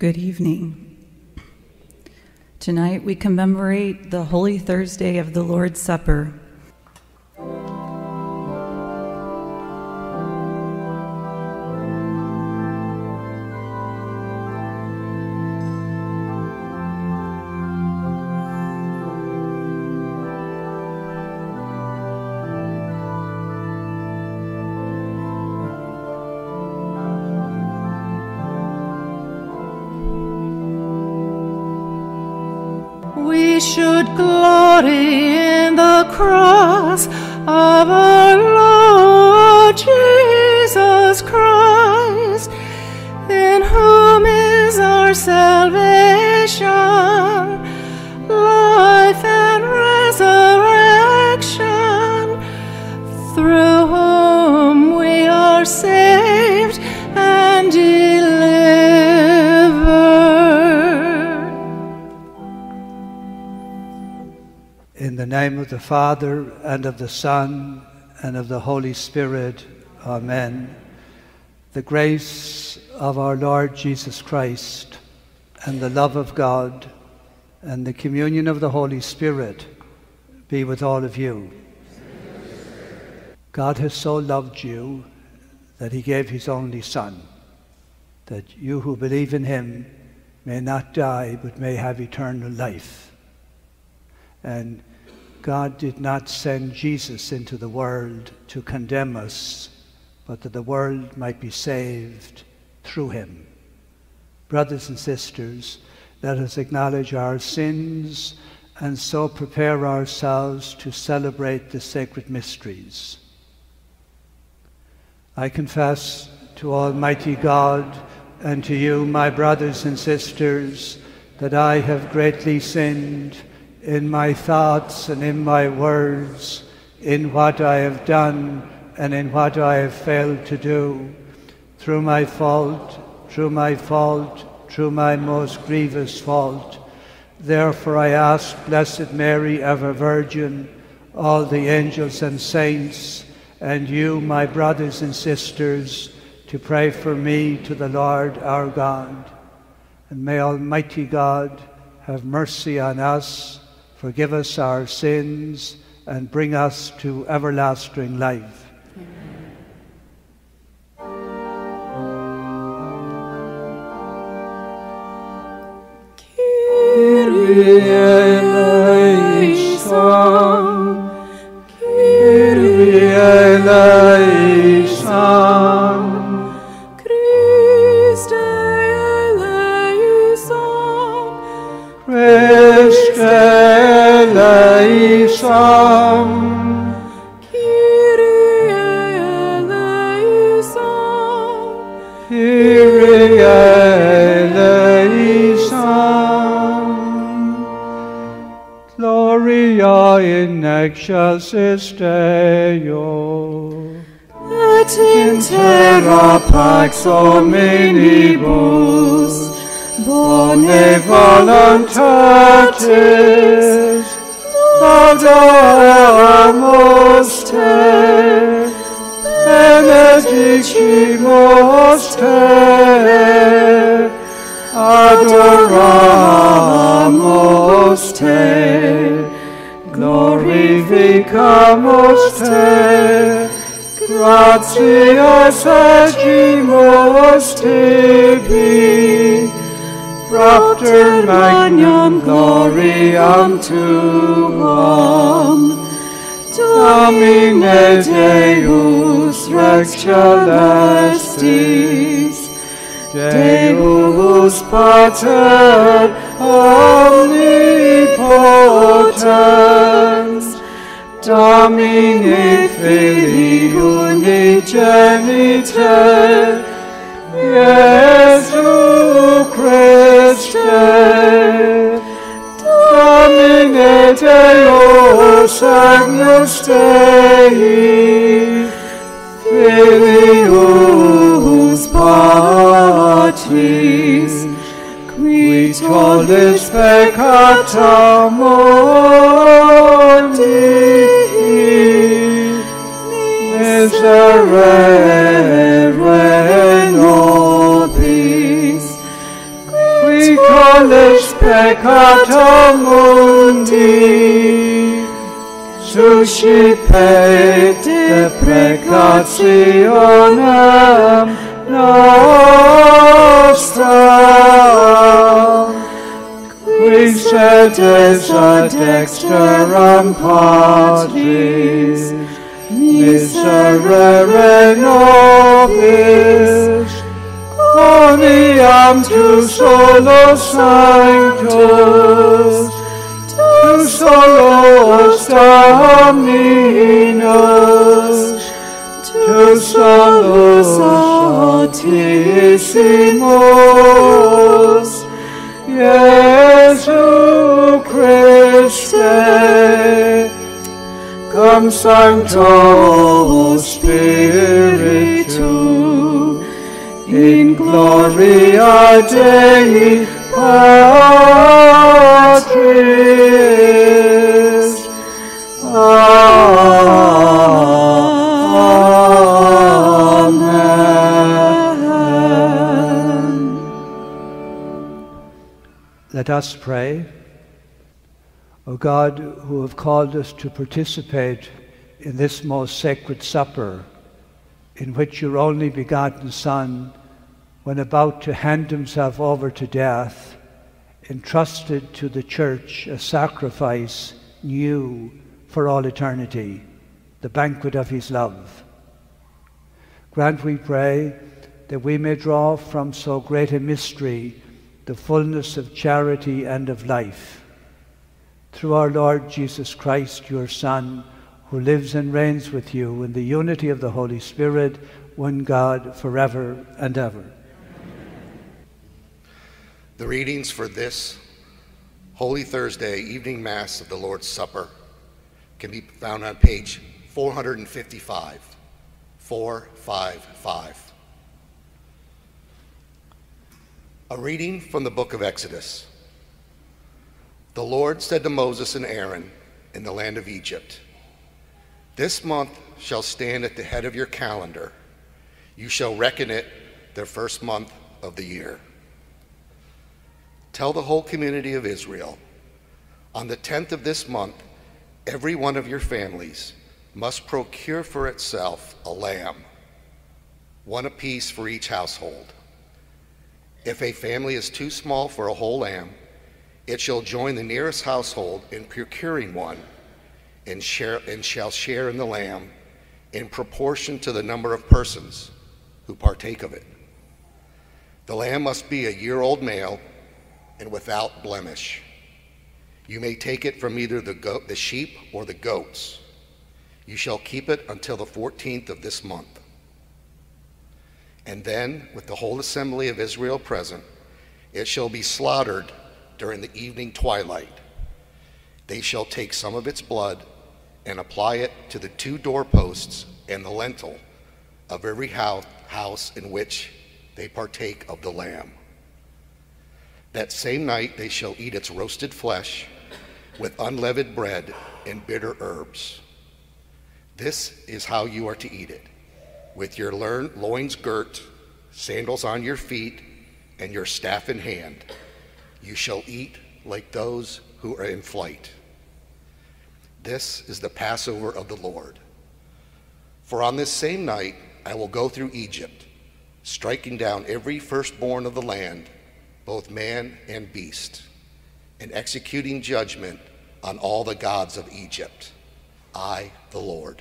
Good evening. Tonight we commemorate the Holy Thursday of the Lord's Supper. We should glory in the cross of our Lord Jesus Christ, in whom is our salvation, life and resurrection, through whom we are saved and delivered. In the name of the Father, and of the Son, and of the Holy Spirit. Amen. The grace of our Lord Jesus Christ, and the love of God, and the communion of the Holy Spirit be with all of you. God has so loved you that he gave his only Son, that you who believe in him may not die, but may have eternal life. And God did not send Jesus into the world to condemn us, but that the world might be saved through him. Brothers and sisters, let us acknowledge our sins and so prepare ourselves to celebrate the sacred mysteries. I confess to Almighty God and to you, my brothers and sisters, that I have greatly sinned in my thoughts and in my words, in what I have done and in what I have failed to do, through my most grievous fault. Therefore I ask Blessed Mary, ever Virgin, all the angels and saints, and you, my brothers and sisters, to pray for me to the Lord our God. And may Almighty God have mercy on us, forgive us our sins, and bring us to everlasting life. Kyrie eleison, Kyrie eleison, Christe eleison, Christe eleison, Kyrie eleison, Kyrie eleison. Gloria in excelsis Deo, et in terra pax hominibus, bone voluntatis, laudamus te, benedicimus te, adoramus te, glorificamus te, gratias agimus tibi, propter magnam gloriam tuam, Domine Deus Rex Celestis, Deus Pater omnipotens, Domine Filii unigenite, Iesu Christe, Domine Deus agnus Dei, Filius Patris, qui tollis peccata mundi, miserere nobis, misericors peccata mundi, suscipet deprecationem nostram, qui sedes ad dexteram Patris, miserere nobis, coniam tu solo sanctus, tu solo staminos, tu solo altissimus, Iesu Christe, cum Sancto Spiritu, in gloria Dei Patris. Amen. Let us pray. O God, who have called us to participate in this most sacred supper, in which your only begotten Son, when about to hand himself over to death, entrusted to the Church a sacrifice new for all eternity, the banquet of his love. Grant, we pray, that we may draw from so great a mystery the fullness of charity and of life. Through our Lord Jesus Christ, your Son, who lives and reigns with you in the unity of the Holy Spirit, one God, forever and ever. The readings for this Holy Thursday evening Mass of the Lord's Supper can be found on page 455, 455. A reading from the book of Exodus. The Lord said to Moses and Aaron in the land of Egypt, "This month shall stand at the head of your calendar. You shall reckon it the first month of the year. Tell the whole community of Israel, on the 10th of this month, every one of your families must procure for itself a lamb, one apiece for each household. If a family is too small for a whole lamb, it shall join the nearest household in procuring one, and shall share in the lamb in proportion to the number of persons who partake of it. The lamb must be a year-old male and without blemish. You may take it from either the sheep or the goats. You shall keep it until the 14th of this month. And then, with the whole assembly of Israel present, it shall be slaughtered during the evening twilight. They shall take some of its blood and apply it to the 2 doorposts and the lintel of every house in which they partake of the lamb. That same night they shall eat its roasted flesh with unleavened bread and bitter herbs. This is how you are to eat it, with your loins girt, sandals on your feet, and your staff in hand. You shall eat like those who are in flight. This is the Passover of the Lord. For on this same night I will go through Egypt, striking down every firstborn of the land, both man and beast, and executing judgment on all the gods of Egypt. I, the Lord.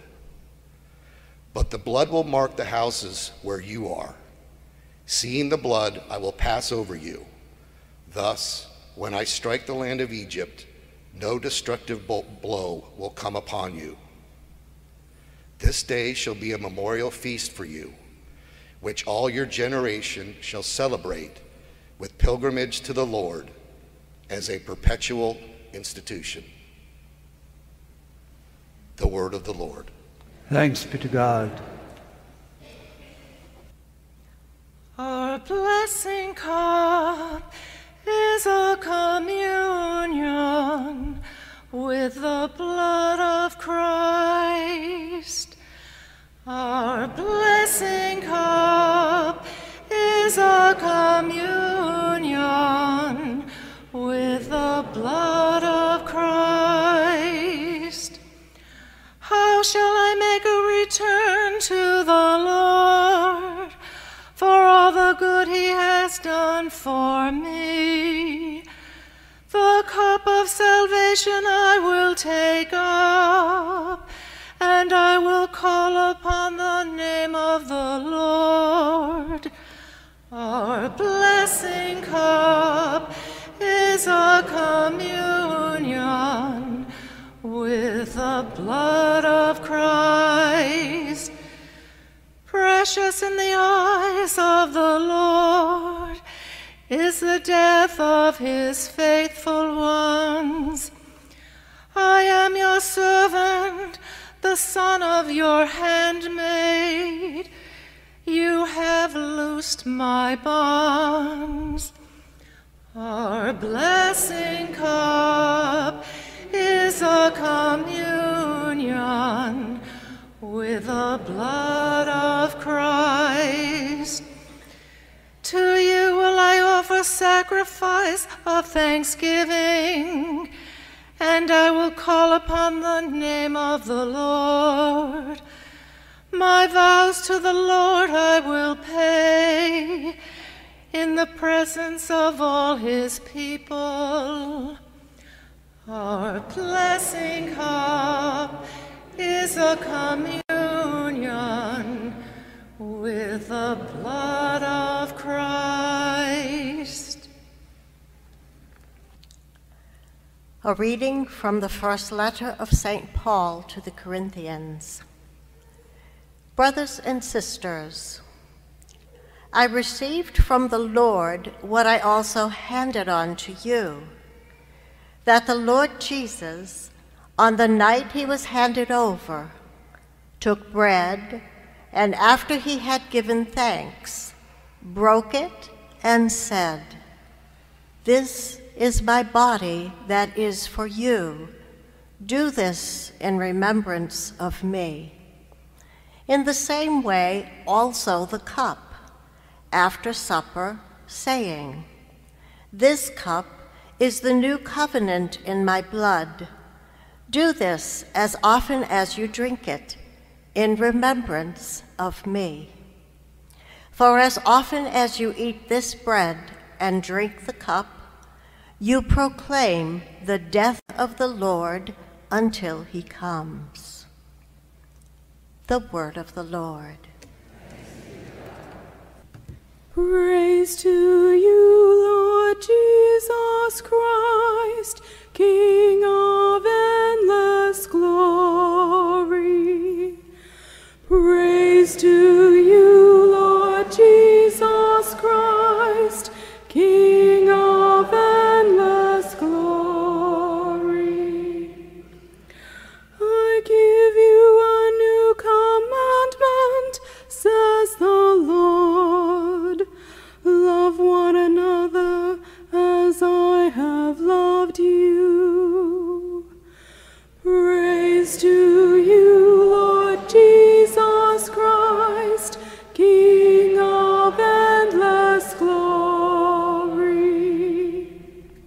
But the blood will mark the houses where you are. Seeing the blood, I will pass over you. Thus, when I strike the land of Egypt, no destructive blow will come upon you. This day shall be a memorial feast for you, which all your generation shall celebrate with pilgrimage to the Lord as a perpetual institution." The word of the Lord. Thanks be to God. Our blessing cup is a communion with the blood of Christ. Our blessing cup is a communion the blood of Christ. How shall I make a return to the Lord for all the good he has done for me? The cup of salvation I will take up, and I will call upon the name of the Lord. Our blessing cup is a communion with the blood of Christ. Precious in the eyes of the Lord is the death of his faithful ones. I am your servant, the son of your handmaid. You have loosed my bonds. Our blessing cup is a communion with the blood of Christ. To you will I offer sacrifice of thanksgiving, and I will call upon the name of the Lord. My vows to the Lord I will pay in the presence of all his people. Our blessing cup is a communion with the blood of Christ. A reading from the first letter of St. Paul to the Corinthians. Brothers and sisters, I received from the Lord what I also handed on to you, that the Lord Jesus, on the night he was handed over, took bread, and after he had given thanks, broke it and said, "This is my body that is for you. Do this in remembrance of me." In the same way, also the cup, after supper, saying, "This cup is the new covenant in my blood. Do this as often as you drink it, in remembrance of me. For as often as you eat this bread and drink the cup, you proclaim the death of the Lord until he comes." The word of the Lord. Praise to you, Lord Jesus Christ, King of endless glory. Praise to you, Lord Jesus Christ, King of endless glory. I give you a new commandment, says the Lord. Love one another as I have loved you. Praise to you, Lord Jesus Christ, King of endless glory.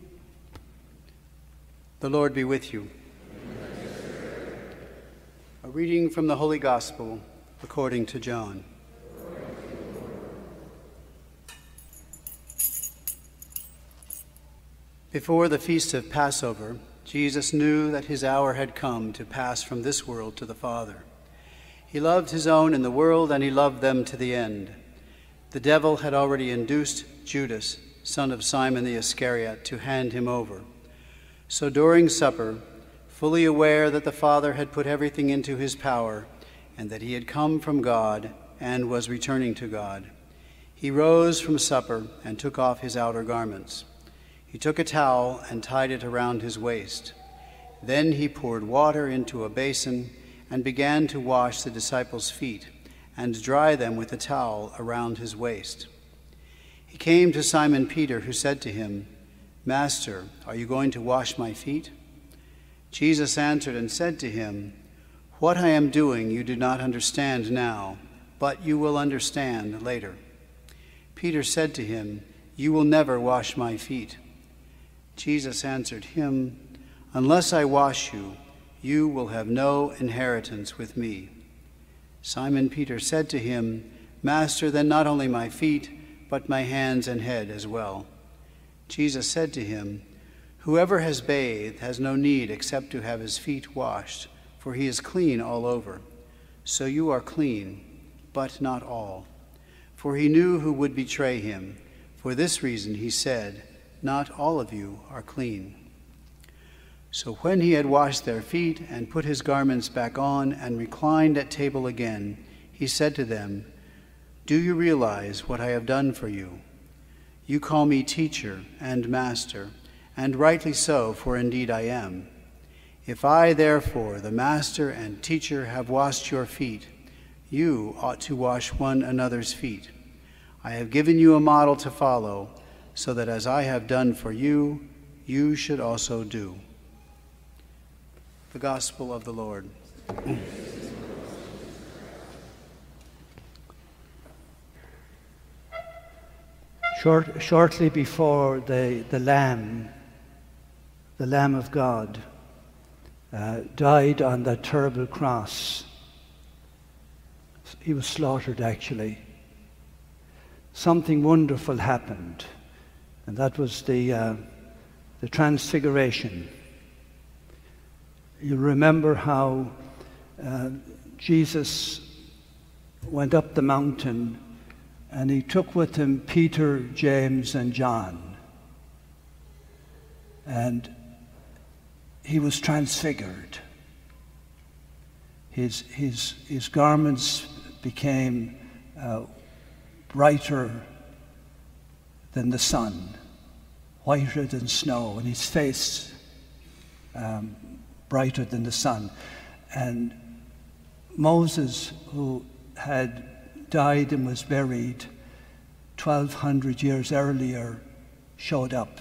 The Lord be with you. A reading from the Holy Gospel according to John. Before the feast of Passover, Jesus knew that his hour had come to pass from this world to the Father. He loved his own in the world, and he loved them to the end. The devil had already induced Judas, son of Simon the Iscariot, to hand him over. So during supper, fully aware that the Father had put everything into his power, and that he had come from God and was returning to God, he rose from supper and took off his outer garments. He took a towel and tied it around his waist. Then he poured water into a basin and began to wash the disciples' feet and dry them with a towel around his waist. He came to Simon Peter, who said to him, "Master, are you going to wash my feet?" Jesus answered and said to him, "What I am doing you do not understand now, but you will understand later." Peter said to him, "You will never wash my feet." Jesus answered him, "Unless I wash you, you will have no inheritance with me." Simon Peter said to him, "Master, then not only my feet, but my hands and head as well." Jesus said to him, "Whoever has bathed has no need except to have his feet washed, for he is clean all over. So you are clean, but not all." For he knew who would betray him. For this reason he said, "Not all of you are clean." So when he had washed their feet and put his garments back on and reclined at table again, he said to them, "Do you realize what I have done for you? You call me teacher and master, and rightly so, for indeed I am. If I, therefore, the master and teacher, have washed your feet, you ought to wash one another's feet. I have given you a model to follow, so that as I have done for you, you should also do." The Gospel of the Lord. Shortly before the Lamb of God, died on that terrible cross, he was slaughtered actually, something wonderful happened, and that was the transfiguration. You remember how Jesus went up the mountain and he took with him Peter, James, and John. And he was transfigured. His garments became brighter than the sun, whiter than snow, and his face brighter than the sun. And Moses, who had died and was buried 1,200 years earlier, showed up.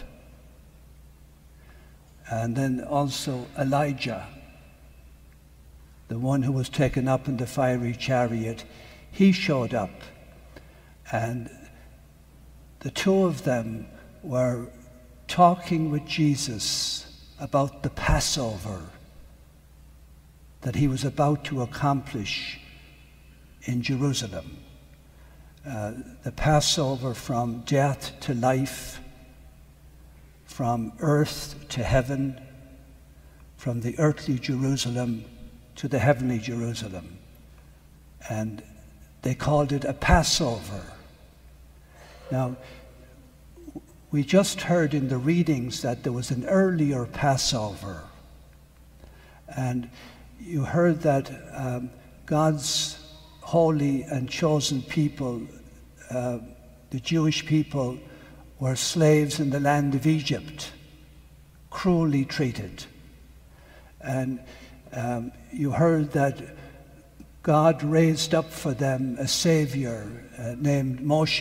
And then also Elijah, the one who was taken up in the fiery chariot, he showed up. And the two of them were talking with Jesus about the Passover that he was about to accomplish in Jerusalem. The Passover from death to life, from earth to heaven, from the earthly Jerusalem to the heavenly Jerusalem. And they called it a Passover. Now, we just heard in the readings that there was an earlier Passover. And you heard that God's holy and chosen people, the Jewish people, were slaves in the land of Egypt, cruelly treated. And you heard that God raised up for them a savior named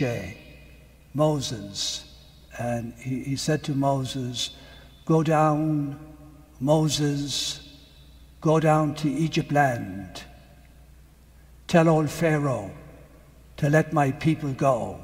Moses. And he said to Moses, "Go down, Moses, go down to Egypt land. Tell old Pharaoh to let my people go.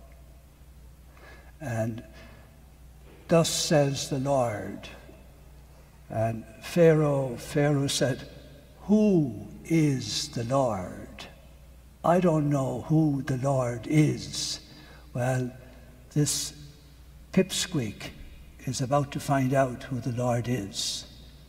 And thus says the Lord." And Pharaoh said, "Who is the Lord? I don't know who the Lord is." Well, this pipsqueak is about to find out who the Lord is.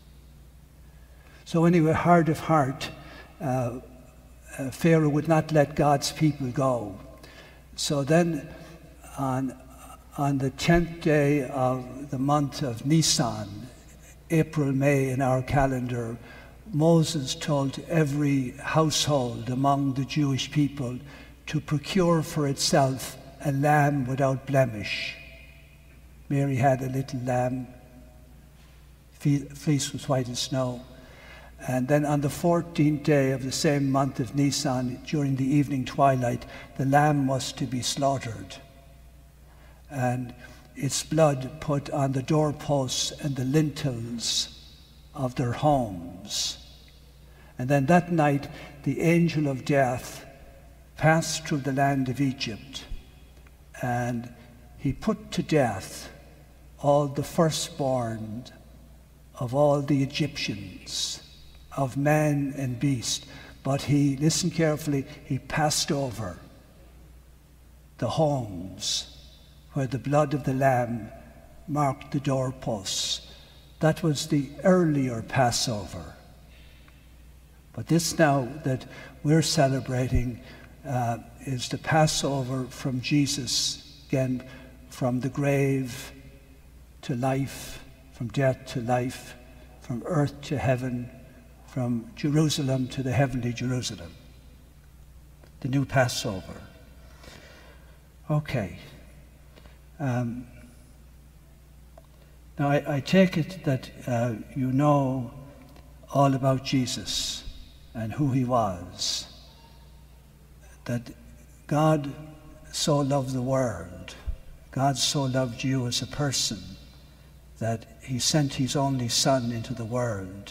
So anyway, heart of heart, Pharaoh would not let God's people go. So then on the 10th day of the month of Nisan, April, May in our calendar, Moses told every household among the Jewish people to procure for itself a lamb without blemish. Mary had a little lamb, fleece was white as snow. And then on the 14th day of the same month of Nisan, during the evening twilight, the lamb was to be slaughtered, and its blood put on the doorposts and the lintels of their homes. And then that night, the angel of death passed through the land of Egypt, and he put to death all the firstborn of all the Egyptians, of man and beast. But he, listen carefully, he passed over the homes where the blood of the Lamb marked the doorposts. That was the earlier Passover. But this now that we're celebrating is the Passover from Jesus, again, from the grave to life, from death to life, from earth to heaven, from Jerusalem to the heavenly Jerusalem. The new Passover. Okay. Now I take it that you know all about Jesus and who he was. That God so loved the world, God so loved you as a person, that he sent his only Son into the world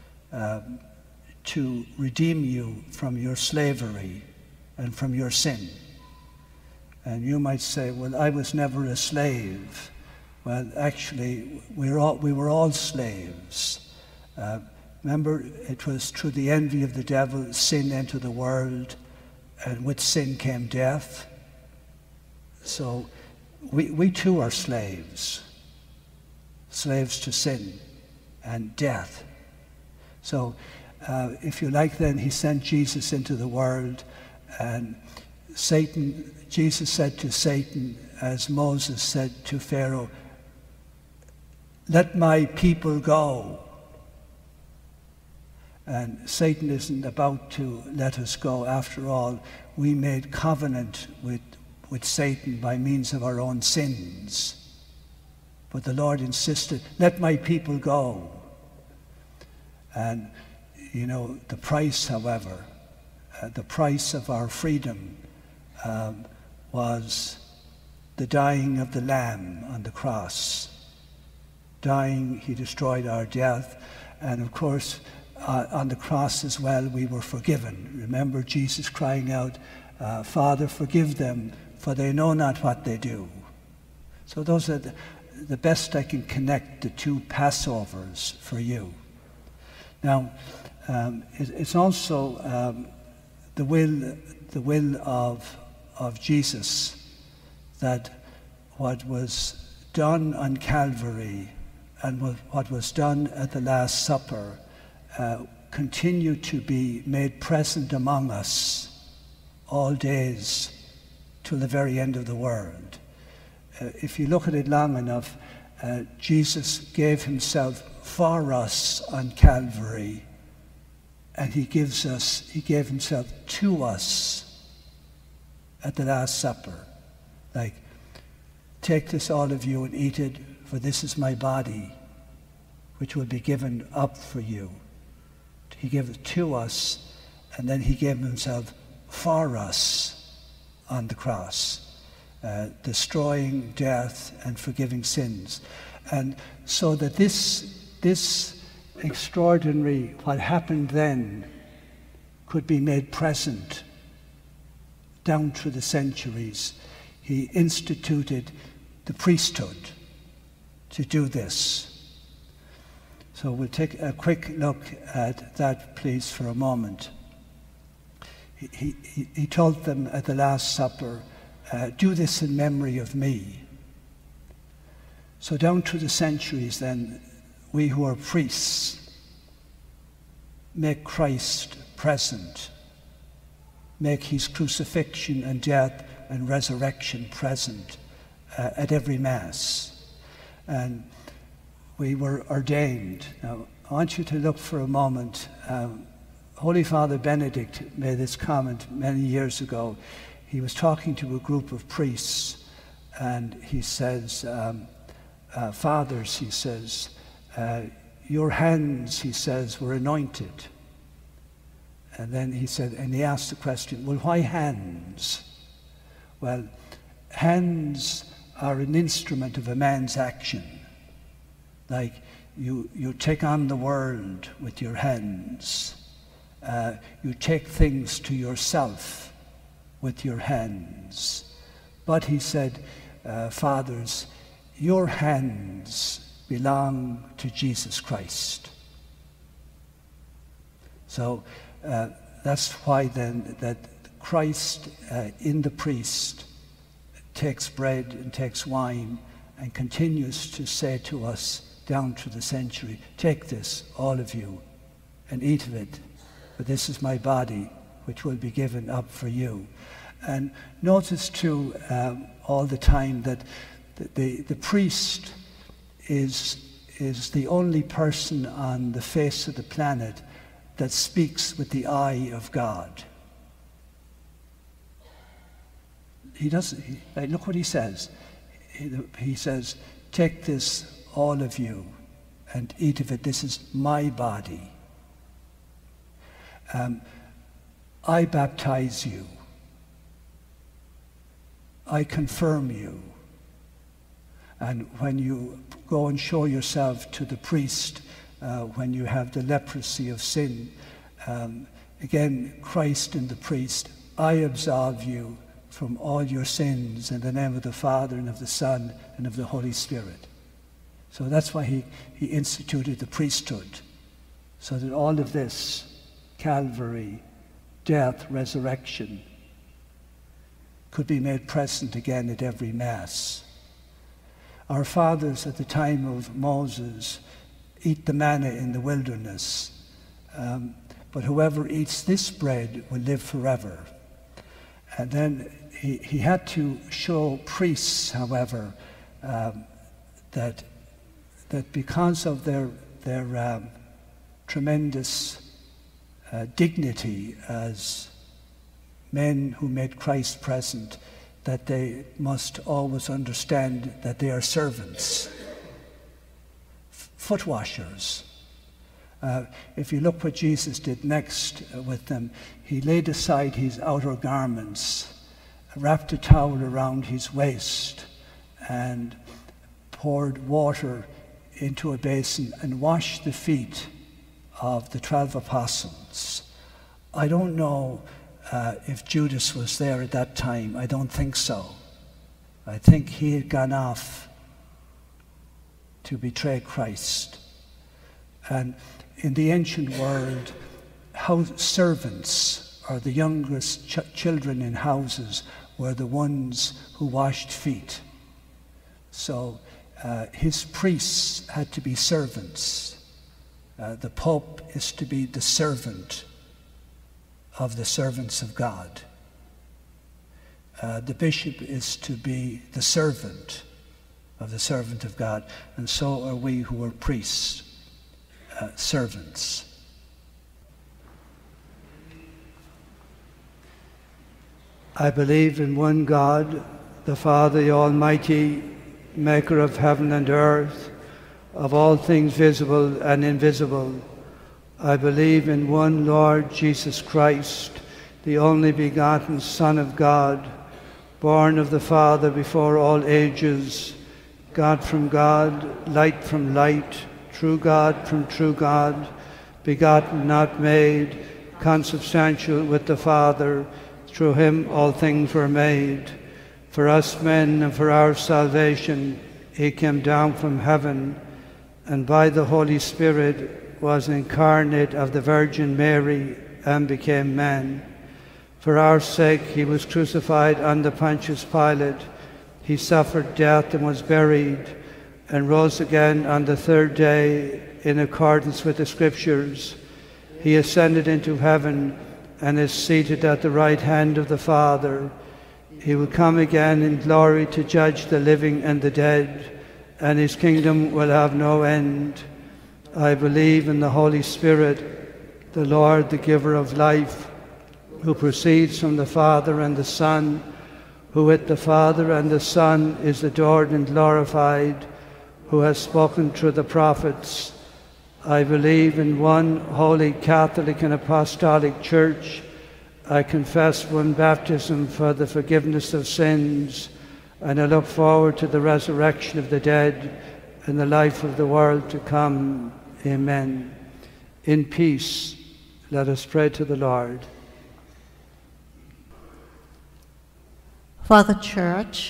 to redeem you from your slavery and from your sin. And you might say, well, I was never a slave. Well, actually, we were all slaves. Remember, it was through the envy of the devil, sin entered the world, and with sin came death. So we too are slaves to sin and death. So if you like, then he sent Jesus into the world, and Jesus said to Satan, as Moses said to Pharaoh, "Let my people go." And Satan isn't about to let us go. After all, we made covenant with Satan by means of our own sins. But the Lord insisted, "Let my people go." And, you know, the price, however, the price of our freedom was the dying of the Lamb on the cross. Dying, he destroyed our death. And of course, on the cross as well, we were forgiven. Remember Jesus crying out, "Father, forgive them, for they know not what they do." So those are the best I can connect the two Passovers for you. Now, it's also the will of Jesus that what was done on Calvary and what was done at the Last Supper continue to be made present among us all days till the very end of the world. If you look at it long enough, Jesus gave himself for us on Calvary, and he gave himself to us at the Last Supper. Like, take this, all of you, and eat it, for this is my body, which will be given up for you. He gave it to us, and then he gave himself for us on the cross, destroying death and forgiving sins. And so that this extraordinary, what happened then, could be made present down through the centuries, he instituted the priesthood to do this. So we'll take a quick look at that, please, for a moment. He told them at the Last Supper, "Do this in memory of me." So down through the centuries then, we who are priests make Christ present, make his crucifixion and death and resurrection present at every Mass. And we were ordained. Now, I want you to look for a moment. Holy Father Benedict made this comment many years ago. He was talking to a group of priests, and he says, "Fathers," he says, "your hands," he says, "were anointed." And then he said, and he asked the question, well, why hands? Well, hands are an instrument of a man's action. Like you take on the world with your hands. You take things to yourself with your hands. But he said, fathers, your hands belong to Jesus Christ. So that's why then that Christ in the priest takes bread and takes wine and continues to say to us down through the century, take this, all of you, and eat of it, for this is my body, which will be given up for you. And notice too, all the time that the priest is the only person on the face of the planet that speaks with the eye of God. He doesn't, look what he says. He says, take this, all of you, and eat of it. This is my body. I baptize you. I confirm you. And when you go and show yourself to the priest, when you have the leprosy of sin, again, Christ and the priest, I absolve you from all your sins in the name of the Father and of the Son and of the Holy Spirit. So that's why he instituted the priesthood, so that all of this, Calvary, death, resurrection, could be made present again at every Mass. Our fathers at the time of Moses eat the manna in the wilderness, but whoever eats this bread will live forever. And then he had to show priests, however, that because of their tremendous dignity as men who made Christ present, that they must always understand that they are servants, foot washers. If you look what Jesus did next with them, he laid aside his outer garments, wrapped a towel around his waist, and poured water into a basin and washed the feet of the 12 apostles. I don't know if Judas was there at that time. I don't think so. I think he had gone off to betray Christ. And in the ancient world, servants, or the youngest children in houses, were the ones who washed feet. So his priests had to be servants. The Pope is to be the servant of the servants of God. The bishop is to be the servant of the servant of God, and so are we who are priests, servants. I believe in one God, the Father, the Almighty, maker of heaven and earth, of all things visible and invisible. I believe in one Lord Jesus Christ, the only begotten Son of God, born of the Father before all ages, God from God, light from light, true God from true God, begotten, not made, consubstantial with the Father. Through him all things were made. For us men and for our salvation, he came down from heaven, and by the Holy Spirit was incarnate of the Virgin Mary and became man. For our sake he was crucified under Pontius Pilate. He suffered death and was buried, and rose again on the third day in accordance with the Scriptures. He ascended into heaven and is seated at the right hand of the Father. He will come again in glory to judge the living and the dead, and his kingdom will have no end. I believe in the Holy Spirit, the Lord, the giver of life, who proceeds from the Father and the Son, who with the Father and the Son is adored and glorified, who has spoken through the prophets. I believe in one holy Catholic and Apostolic Church. I confess one baptism for the forgiveness of sins, and I look forward to the resurrection of the dead and the life of the world to come. Amen. In peace, let us pray to the Lord. For the Church,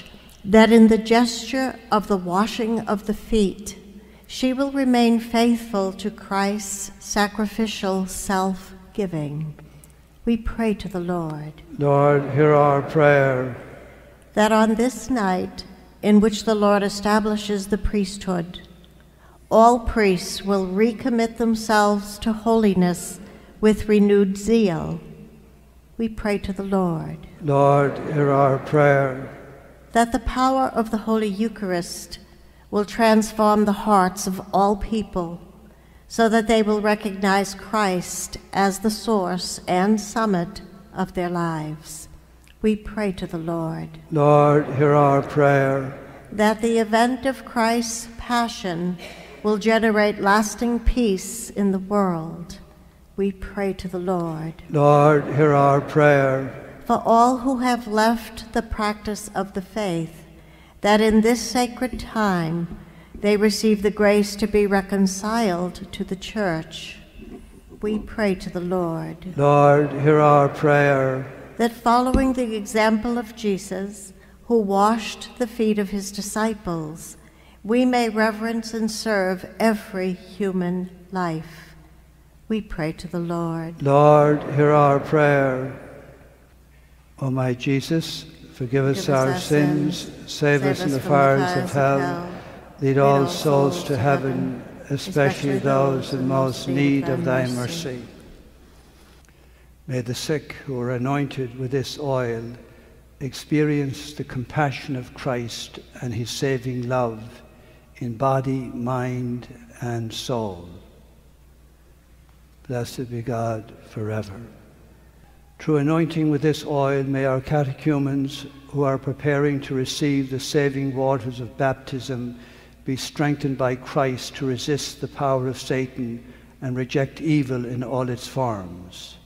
that in the gesture of the washing of the feet, she will remain faithful to Christ's sacrificial self-giving. We pray to the Lord. Lord, hear our prayer. That on this night, in which the Lord establishes the priesthood, all priests will recommit themselves to holiness with renewed zeal. We pray to the Lord. Lord, hear our prayer. That the power of the Holy Eucharist will transform the hearts of all people, so that they will recognize Christ as the source and summit of their lives. We pray to the Lord. Lord, hear our prayer. That the event of Christ's passion will generate lasting peace in the world. We pray to the Lord. Lord, hear our prayer. For all who have left the practice of the faith, that in this sacred time they receive the grace to be reconciled to the Church. We pray to the Lord. Lord, hear our prayer. That following the example of Jesus, who washed the feet of his disciples, we may reverence and serve every human life. We pray to the Lord. Lord, hear our prayer. O my Jesus, forgive us our sins, save us from the fires of hell, lead all souls to heaven, especially those in most need of thy mercy. May the sick who are anointed with this oil experience the compassion of Christ and his saving love in body, mind, and soul. Blessed be God forever. Through anointing with this oil, may our catechumens who are preparing to receive the saving waters of baptism be strengthened by Christ to resist the power of Satan and reject evil in all its forms.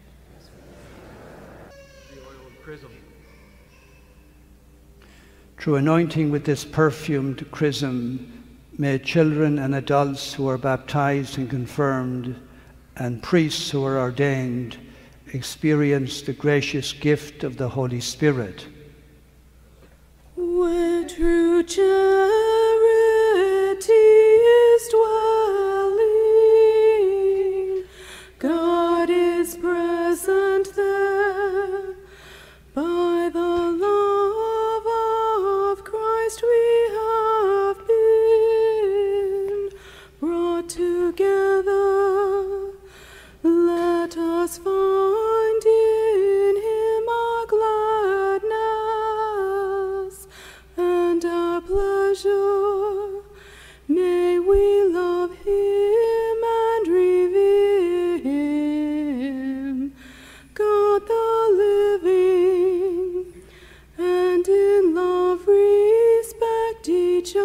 Through anointing with this perfumed chrism, may children and adults who are baptized and confirmed, and priests who are ordained, experience the gracious gift of the Holy Spirit. Where true charity is dwelling, God is present there. By the love of Christ we have been brought together. Let us find in him our gladness and our pleasure. May we love him and revere him, God the living, and in love respect each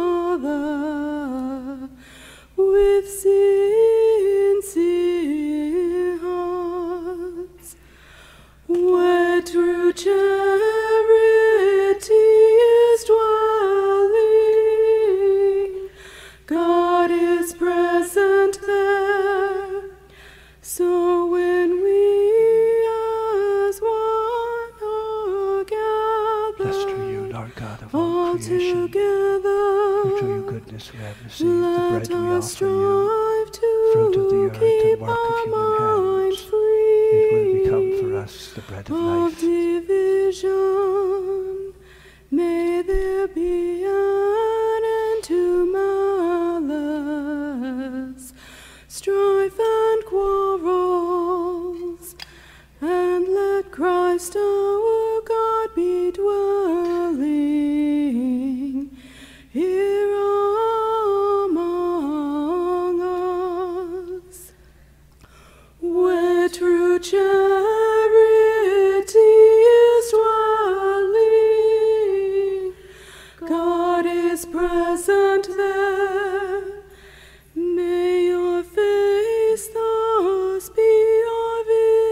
other with sincere hearts. Where true charity is dwelling, God is present there. So when we as one are gathered, Blessed are you, Lord God of all creation, together, who through your goodness we have received the bread we offer you, strive to fruit of the earth and keep work of our human minds hands. free It will become for us the bread of of life. division. May there be an end to malice, strife and quarrels, and let Christ our God be dwelling here among us. Where true charity is dwelling, God is present there. May your face thus be our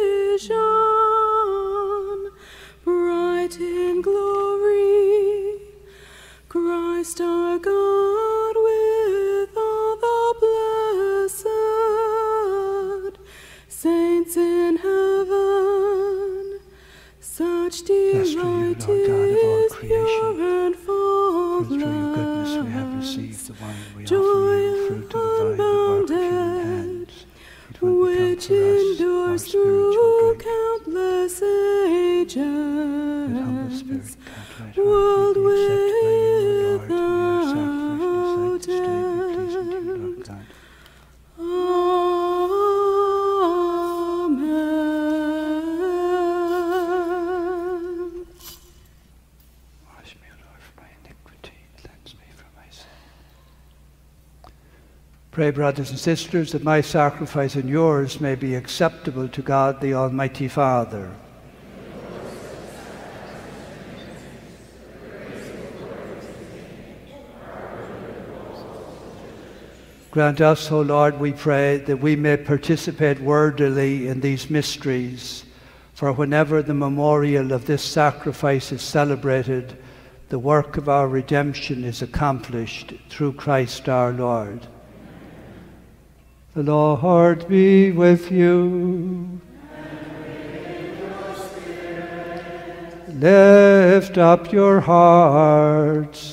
vision, bright in glory. Christ our God with all the blessed saints in heaven. Pray, brothers and sisters, that my sacrifice and yours may be acceptable to God, the Almighty Father. Grant us, O Lord, we pray, that we may participate worthily in these mysteries, for whenever the memorial of this sacrifice is celebrated, the work of our redemption is accomplished through Christ our Lord. The Lord be with you. And with your spirit. Lift up your hearts.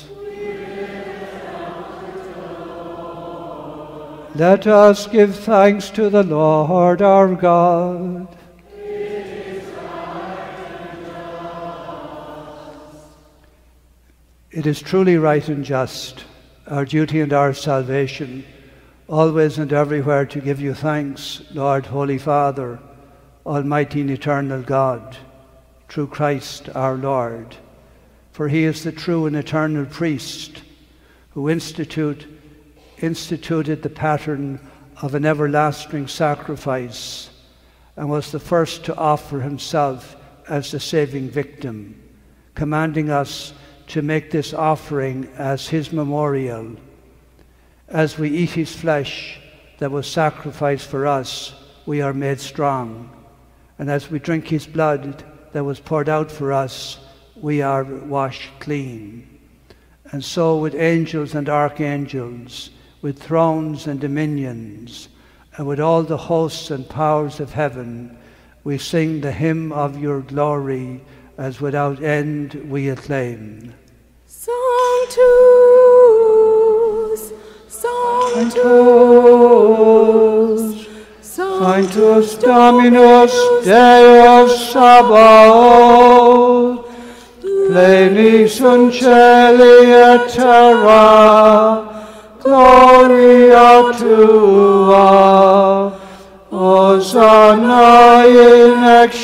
Let us give thanks to the Lord our God. It is right and just. It is truly right and just, our duty and our salvation, always and everywhere to give you thanks, Lord, Holy Father, Almighty and eternal God, through Christ our Lord. For he is the true and eternal priest who instituted the pattern of an everlasting sacrifice and was the first to offer himself as the saving victim, commanding us to make this offering as his memorial. As we eat his flesh that was sacrificed for us, we are made strong. And as we drink his blood that was poured out for us, we are washed clean. And so with angels and archangels, with thrones and dominions, and with all the hosts and powers of heaven, we sing the hymn of your glory, as without end we acclaim. Sanctus, Sanctus, Sanctus Dominus Deus Sabaoth, pleni sunt celi et terra, gloria tua, Hosanna in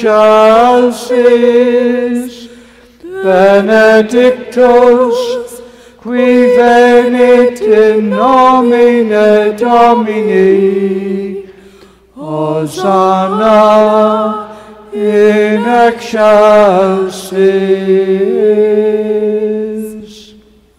excelsis, benedictus qui venit in nomine Domini, Hosanna in excelsis.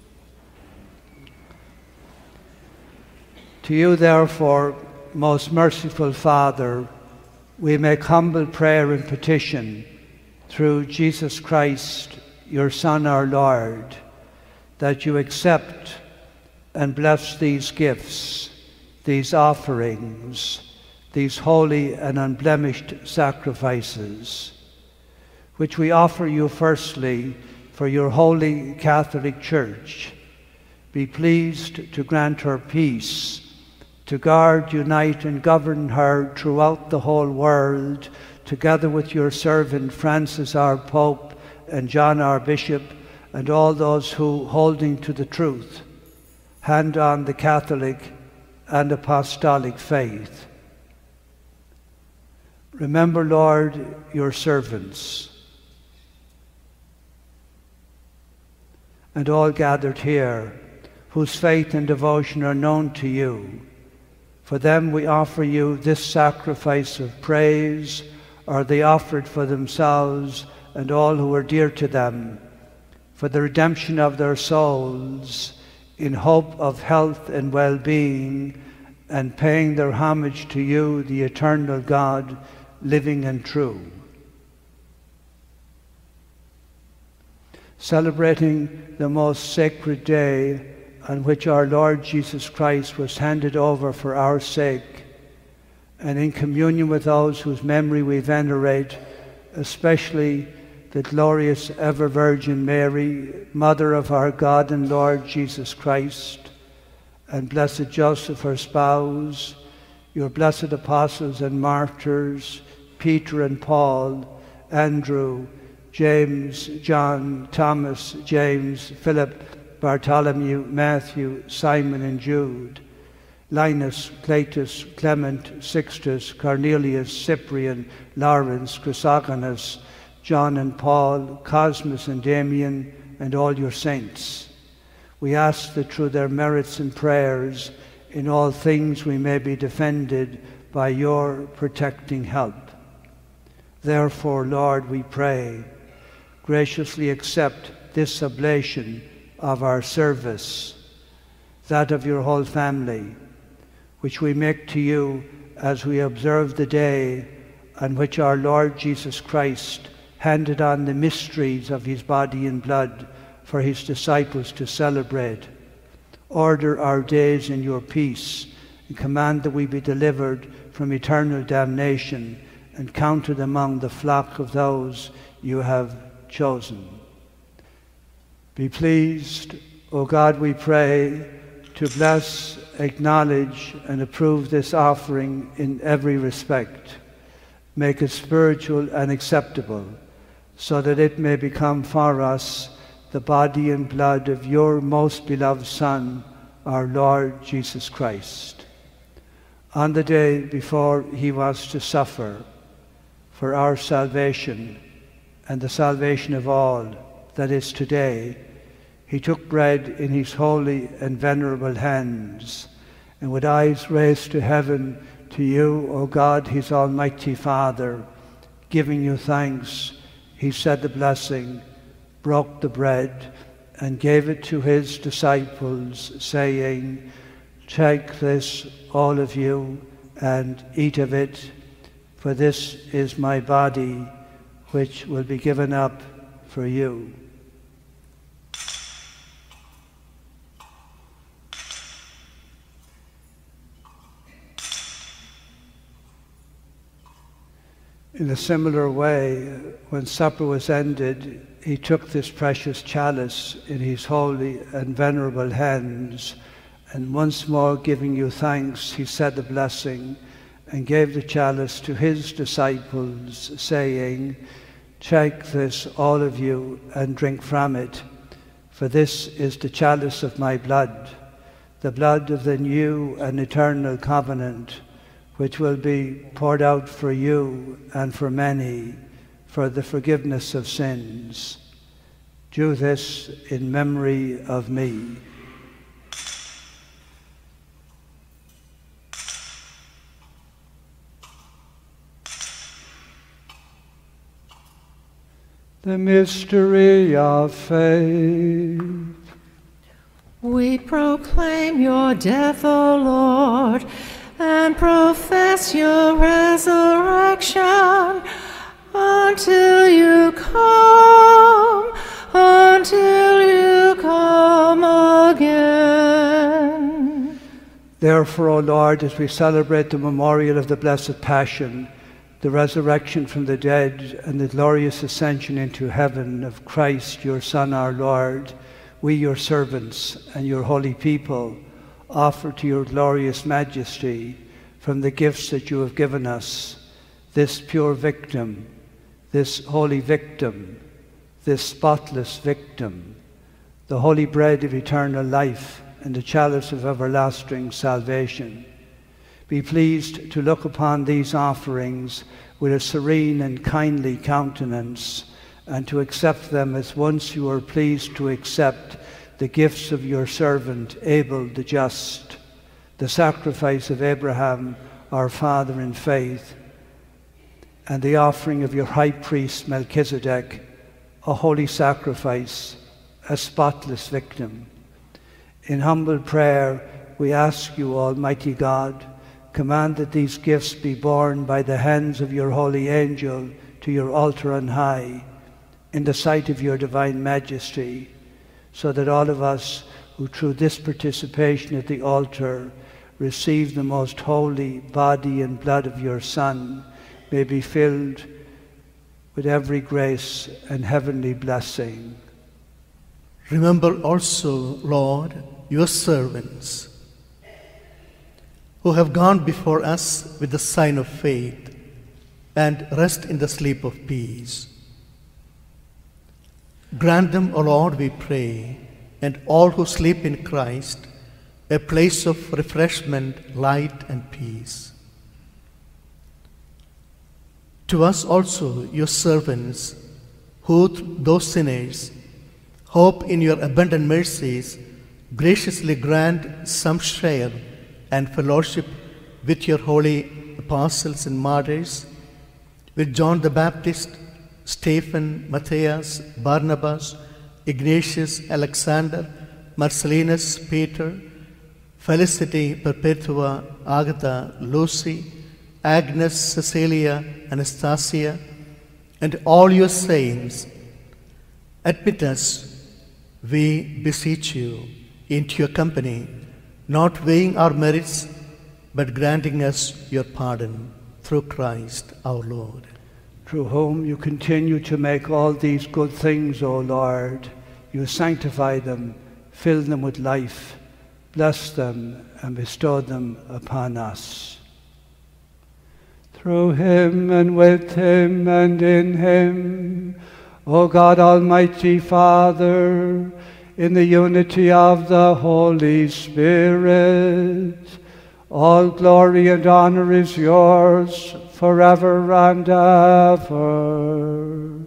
To you, therefore, most merciful Father, we make humble prayer and petition through Jesus Christ, your Son, our Lord, that you accept and bless these gifts, these offerings, these holy and unblemished sacrifices, which we offer you firstly for your holy Catholic Church. Be pleased to grant her peace, to guard, unite, and govern her throughout the whole world, together with your servant Francis, our Pope, and John, our Bishop, and all those who, holding to the truth, hand on the Catholic and Apostolic faith. Remember, Lord, your servants, and all gathered here, whose faith and devotion are known to you. For them we offer you this sacrifice of praise, or they offered for themselves and all who are dear to them, for the redemption of their souls, in hope of health and well-being, and paying their homage to you, the eternal God, living and true. Celebrating the most sacred day on which our Lord Jesus Christ was handed over for our sake, and in communion with those whose memory we venerate, especially the glorious ever-Virgin Mary, Mother of our God and Lord Jesus Christ, and blessed Joseph, her spouse, your blessed apostles and martyrs, Peter and Paul, Andrew, James, John, Thomas, James, Philip, Bartholomew, Matthew, Simon and Jude, Linus, Cletus, Clement, Sixtus, Cornelius, Cyprian, Lawrence, Chrysogonus, John and Paul, Cosmas and Damian, and all your saints. We ask that through their merits and prayers, in all things we may be defended by your protecting help. Therefore, Lord, we pray, graciously accept this oblation of our service, that of your whole family, which we make to you as we observe the day on which our Lord Jesus Christ handed on the mysteries of his body and blood for his disciples to celebrate. Order our days in your peace, and command that we be delivered from eternal damnation and counted among the flock of those you have chosen. Be pleased, O God, we pray, to bless, acknowledge, and approve this offering in every respect. Make it spiritual and acceptable, so that it may become for us the body and blood of your most beloved Son, our Lord Jesus Christ. On the day before he was to suffer for our salvation and the salvation of all that is today, he took bread in his holy and venerable hands, and with eyes raised to heaven, to you, O God, his almighty Father, giving you thanks, he said the blessing, broke the bread, and gave it to his disciples, saying, "Take this, all of you, and eat of it, for this is my body, which will be given up for you." In a similar way, when supper was ended, he took this precious chalice in his holy and venerable hands, and once more giving you thanks, he said the blessing, and gave the chalice to his disciples, saying, "Take this, all of you, and drink from it, for this is the chalice of my blood, the blood of the new and eternal covenant, which will be poured out for you and for many for the forgiveness of sins. Do this in memory of me." The mystery of faith. We proclaim your death, O Lord, and profess your resurrection until you come again. Therefore, O Lord, as we celebrate the memorial of the Blessed Passion, the resurrection from the dead, and the glorious ascension into heaven of Christ, your Son, our Lord, we, your servants and your holy people, offer to your glorious majesty from the gifts that you have given us, this pure victim, this holy victim, this spotless victim, the holy bread of eternal life and the chalice of everlasting salvation. Be pleased to look upon these offerings with a serene and kindly countenance, and to accept them as once you were pleased to accept the gifts of your servant Abel the just, the sacrifice of Abraham, our father in faith, and the offering of your high priest Melchizedek, a holy sacrifice, a spotless victim. In humble prayer, we ask you, Almighty God, command that these gifts be borne by the hands of your holy angel to your altar on high, in the sight of your divine majesty, so that all of us who through this participation at the altar receive the most holy body and blood of your Son may be filled with every grace and heavenly blessing. Remember also, Lord, your servants who have gone before us with the sign of faith and rest in the sleep of peace. Grant them, O Lord, we pray, and all who sleep in Christ, a place of refreshment, light, and peace. To us also, your servants, who, though sinners, hope in your abundant mercies, graciously grant some share and fellowship with your holy apostles and martyrs, with John the Baptist, Stephen, Matthias, Barnabas, Ignatius, Alexander, Marcellinus, Peter, Felicity, Perpetua, Agatha, Lucy, Agnes, Cecilia, Anastasia, and all your saints, admit us, we beseech you, into your company, not weighing our merits, but granting us your pardon through Christ our Lord. Through whom you continue to make all these good things, O Lord. You sanctify them, fill them with life, bless them, and bestow them upon us. Through him, and with him, and in him, O God, Almighty Father, in the unity of the Holy Spirit, all glory and honor is yours forever and ever.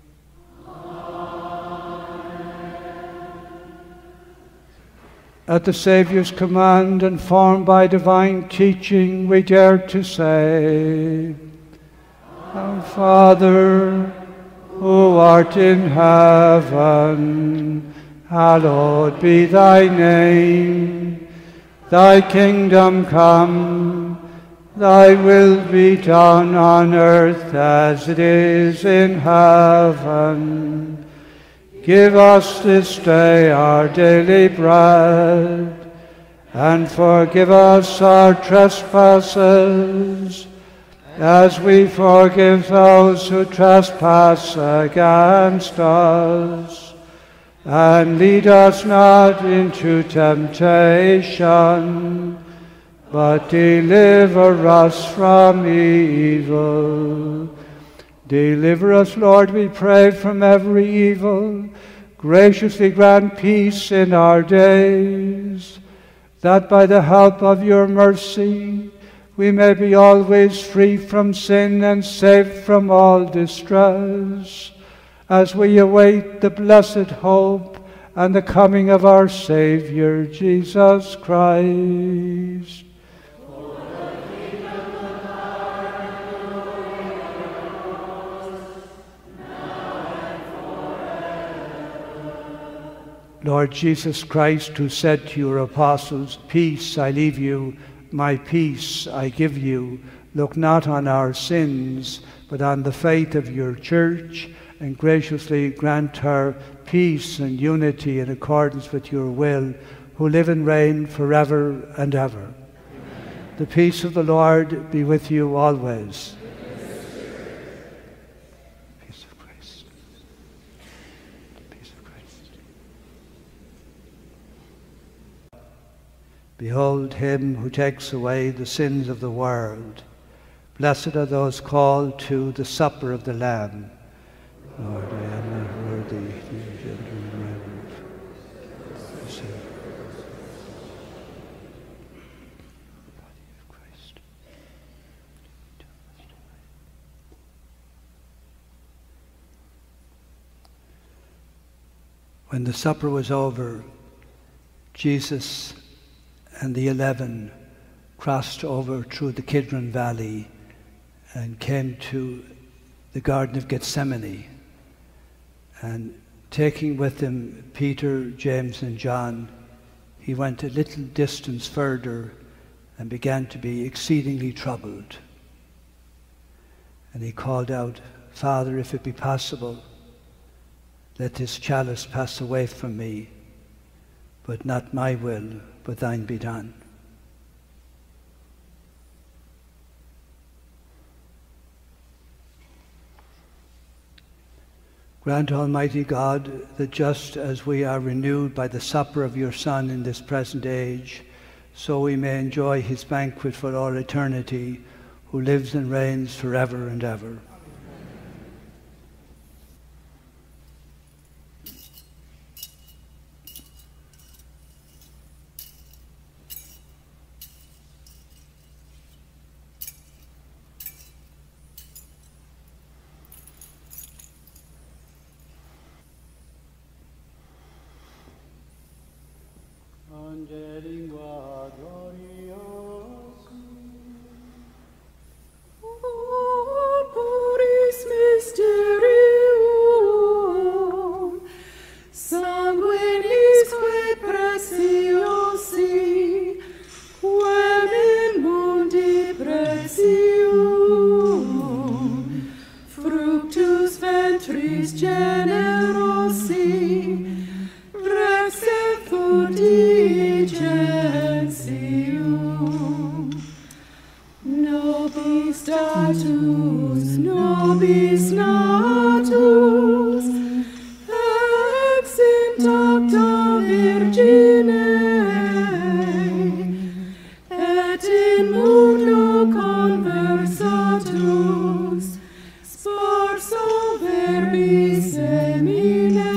At the Saviour's command, and formed by divine teaching, we dare to say, Our Father, who art in heaven, hallowed be thy name. Thy kingdom come, thy will be done on earth as it is in heaven. Give us this day our daily bread, and forgive us our trespasses, as we forgive those who trespass against us. And lead us not into temptation, but deliver us from evil. Deliver us, Lord, we pray, from every evil. Graciously grant peace in our days, that by the help of your mercy we may be always free from sin and safe from all distress, as we await the blessed hope and the coming of our Savior, Jesus Christ. Lord Jesus Christ, who said to your apostles, Peace I leave you, my peace I give you, look not on our sins, but on the faith of your church, and graciously grant her peace and unity in accordance with your will, who live and reign forever and ever. Amen. The peace of the Lord be with you always. Behold him who takes away the sins of the world. Blessed are those called to the supper of the Lamb. Lord, I am not worthy to enter my roof. When the supper was over, Jesus and the 11 crossed over through the Kidron Valley and came to the Garden of Gethsemane. And taking with him Peter, James, and John, he went a little distance further and began to be exceedingly troubled. And he called out, Father, if it be possible, let this chalice pass away from me, but not my will, but thine be done. Grant, Almighty God, that just as we are renewed by the supper of your Son in this present age, so we may enjoy his banquet for all eternity, who lives and reigns forever and ever. Angelica gloria resurrectium, fructus ventris generosi, Rex effudi gentium. Nobis status, nobis natus, ex intacta Virgine, et in mundo conversatus, sparso verbi semine,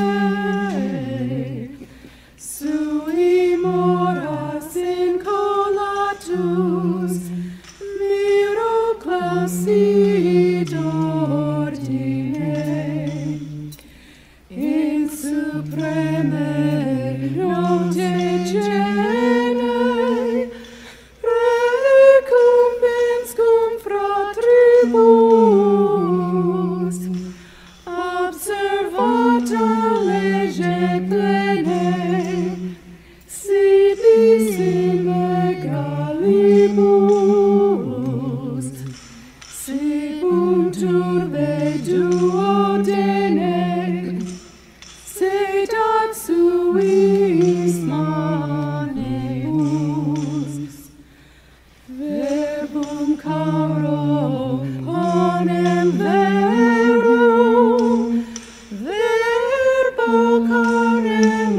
sui moras incolatus, miracles sit ordine, in supreme nocte cene, recumbens cum fratribus, observata lege plene, sidis in legalibus, sibunt urbe duodene, sedat suis manibus. Verbum caro ponem verum, verbo carem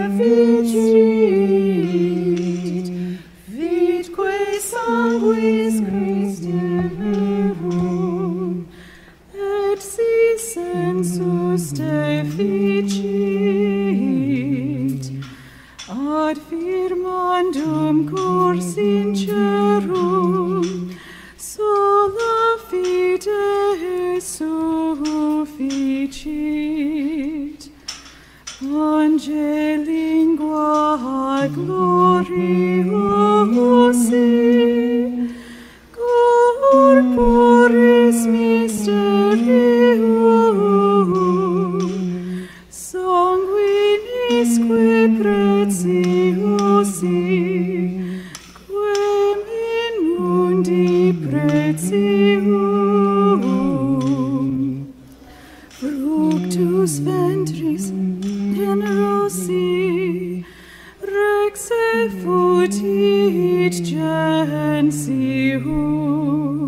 efficit, vitque sanguis Christi verum, et si sensus deficit, ad firmandum curs sincerum, sola fide sufficit. Angelingua gloriosi, corporis mysterium, sanguinisque preciosi, quem in mundi pretium, fructus ventris generosi, rex effudit gentium.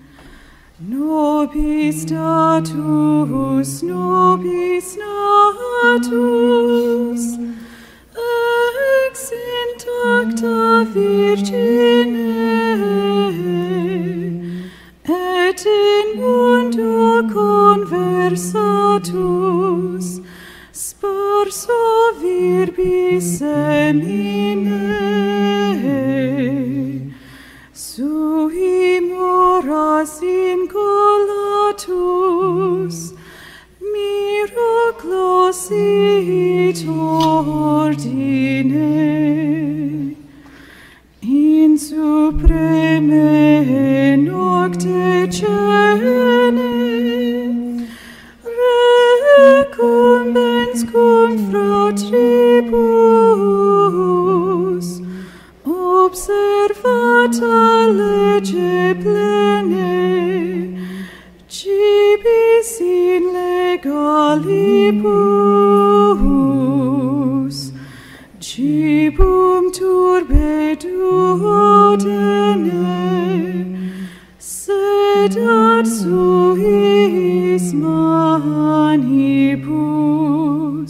Nobis status, nobis natus, ex intacta Virgine, et in mundo conversatus, sparso virbi semine, sui moras incolatus, miraclos sit ordine, in supreme nocte cene, recumbens cum fratribus, observata lege plene, cibis in legalibus, cibum turbe duodene, sedat suis manibus.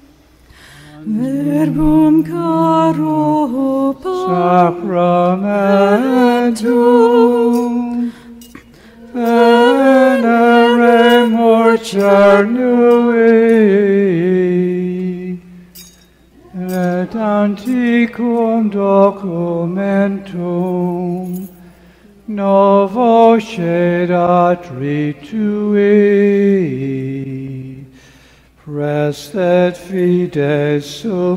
Verbum caro Sacramentum veneremur cernui, et antiquum documentum novo cedat ritui, prestet fides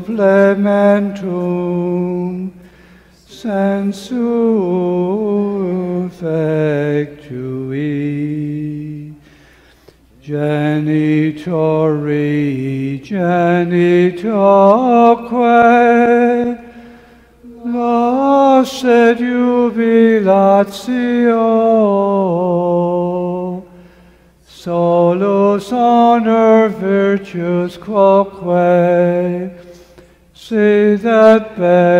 supplementum sensu effectui. Genitori genitoque, la sed jubilatio, solus honor virtues quoque, si that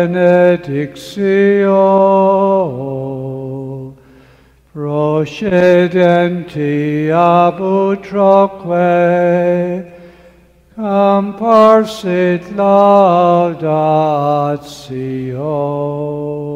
benedictio procedenti ab utroque comparsit laudatio.